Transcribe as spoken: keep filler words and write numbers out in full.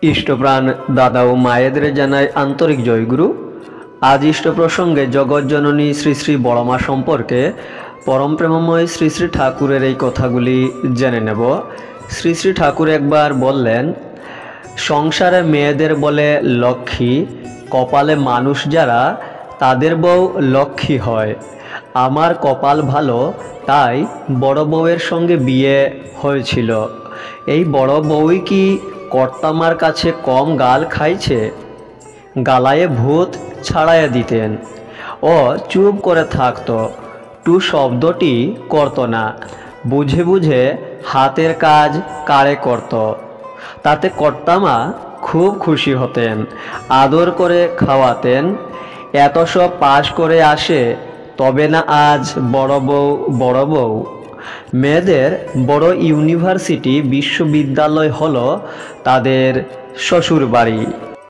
ইষ্টপ্রাণ দাদা ও মায়েদের জানাই আন্তরিক জয়গুরু। আজ ইষ্ট প্রসঙ্গে জগৎজননী শ্রী শ্রী বড়মা সম্পর্কে পরম প্রেমময় শ্রী শ্রী ঠাকুরের এই কথাগুলি জেনে নেব। শ্রী শ্রী ঠাকুর একবার বললেন, সংসারে মেয়েদের বলে লক্ষ্মী, কপালে মানুষ যারা তাদের বউ লক্ষ্মী হয়। আমার কপাল ভালো, তাই বড় বউয়ের সঙ্গে বিয়ে হয়েছিল। এই বড় বউই কি কর্তামার কাছে কম গাল খাইছে? গালায়ে ভূত ছাড়াইয়া দিতেন। ও চুপ করে থাকতো, টু শব্দটি করত না। বুঝে বুঝে হাতের কাজ কারে করত। তাতে কর্তামা খুব খুশি হতেন, আদর করে খাওয়াতেন। এত সব পাশ করে আসে, তবে না আজ বড় বউ বড় বউ। মেয়েদের বড় ইউনিভার্সিটি বিশ্ববিদ্যালয় হলো তাদের শ্বশুর বাড়ি।